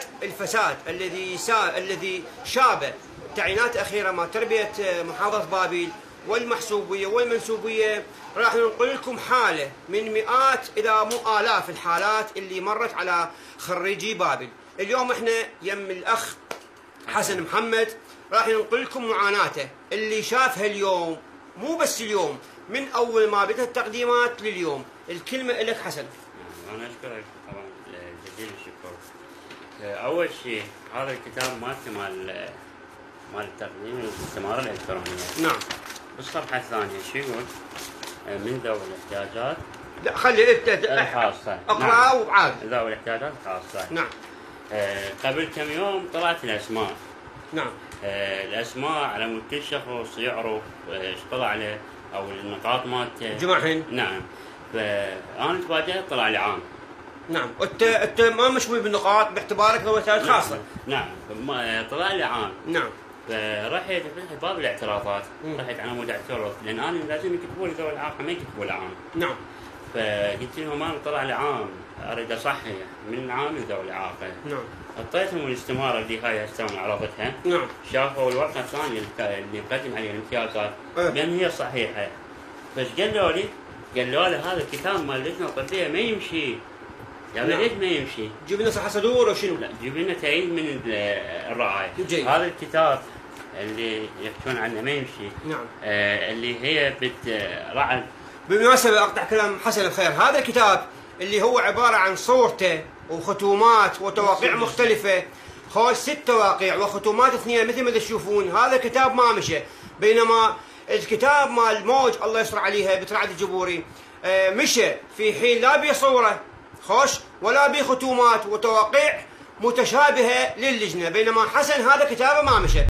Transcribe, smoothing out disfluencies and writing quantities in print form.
الفساد الذي شاب تعيينات أخيرة مع تربية محافظة بابل والمحسوبية والمنسوبية، راح ننقل لكم حالة من مئات إذا مو آلاف الحالات اللي مرت على خريجي بابل. اليوم احنا يم الأخ حسن محمد راح ننقل لكم معاناته اللي شافها اليوم، مو بس اليوم، من أول ما بدأت التقديمات لليوم. الكلمة لك حسن. أنا أشكرك طبعا جزيل الشكر. أول شيء هذا الكتاب مال التقديم والاستمارة الإلكترونية. نعم. بالصفحة الثانية شو يقول؟ من ذوي الاحتياجات. لا خلي الخاصة. اقرأ وعاد. ذوي الاحتياجات الخاصة. نعم. قبل كم يوم طلعت الأسماء. نعم. الأسماء على مود كل شخص يعرف ايش طلع له أو النقاط مالته. جمعهن. نعم. فأنا تفاجأت طلع لي عام. نعم. انت ما مشغول بالنقاط باعتبارك ذوي احتياجات خاصة. نعم. طلع لي عام. نعم. فرحت فتحت باب الاعتراضات، رحت على مود اعترض لان انا لازم يكتبوا لي ذوي الاعاقه ما يكتبوا لي عام. نعم. فقلت لهم انا طلع لي عام اريد اصحح من عام لذوي الاعاقه. نعم. اعطيتهم الاستماره اللي هاي هسه انا عرضتها. نعم. شافوا الورقه الثانيه اللي مقدم عليها الامتيازات بان هي صحيحه. بس قالوا لي هذا الكتاب مال اللجنه الطبيه ما يمشي. يا ليش ما يمشي؟ جيب لنا صحة صدور وشنو؟ لا جيب لنا تأييد من الرعاية. هذا الكتاب اللي يحكون عنه ما يمشي. نعم. اللي هي رعد. بالمناسبة أقطع كلام حسن الخير، هذا الكتاب اللي هو عبارة عن صورته وختومات وتواقيع مختلفة، خوش 6 تواقيع وختومات 2 مثل ما تشوفون، هذا الكتاب ما مشى. بينما الكتاب مال موج الله يستر عليها بترعد الجبوري مشى في حين لا بيه صورة خوش ولا بيه ختومات وتواقيع متشابهة للجنة، بينما حسن هذا كتابه ما مشى.